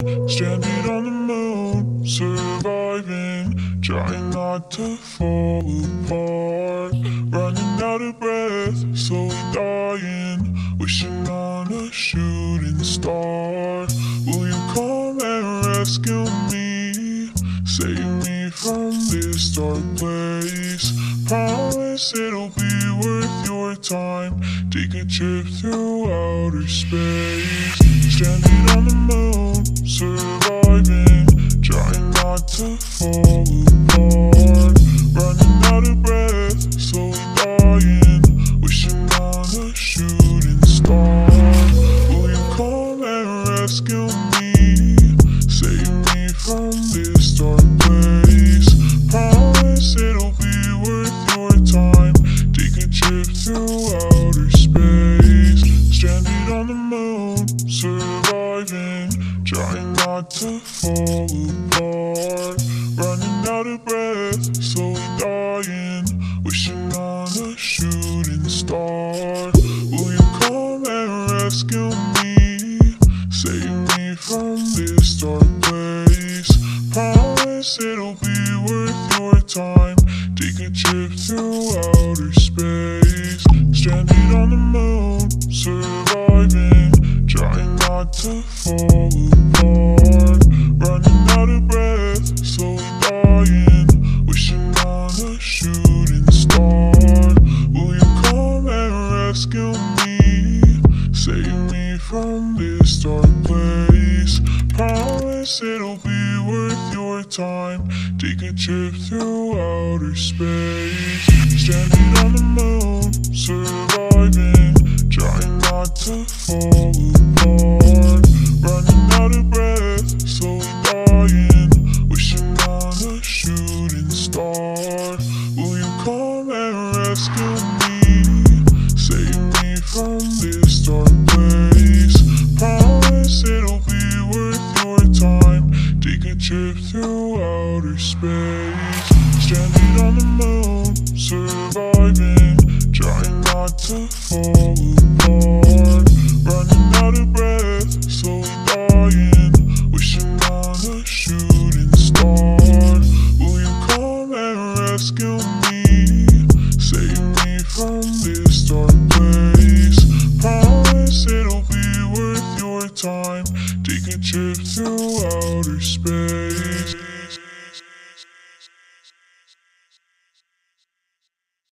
Stranded on the moon, surviving, trying not to fall apart. Running out of breath, slowly dying, wishing on a shooting star. Will you come and rescue me? Save me from this dark place. Promise it'll be worth your time. Take a trip through outer space. Stranded on the moon, surviving, trying not to fall apart. Running out of breath, slowly dying, wishing on a shooting star. Will you come and rescue me? Save me from this dark place. Promise it'll be worth your time. Take a trip through outer space. Stranded on the moon, surviving, trying not to fall apart. Running out of breath, slowly dying, wishing on a shooting star. Will you come and rescue me? Save me from this dark place. Promise it'll be worth your time. Take a trip through outer space. Stranded on the moon, surviving, trying not to fall apart. Running out of breath, slowly dying, wishing on a shooting star. Will you come and rescue me? Save me from this dark place. Promise it'll be worth your time. Take a trip through outer space. Stranded on the moon, surviving, trying not to fall apart. Running out of breath, slowly dying, wishing on a shooting star. Will you come and rescue me? Save me from this dark place. Promise it'll be worth your time. Take a trip through outer space. Stranded on the moon, surviving, trying not to fall apart. Running out of breath, slowly dying, wishing on a shooting star. Will you come and rescue me? Save me from this dark place.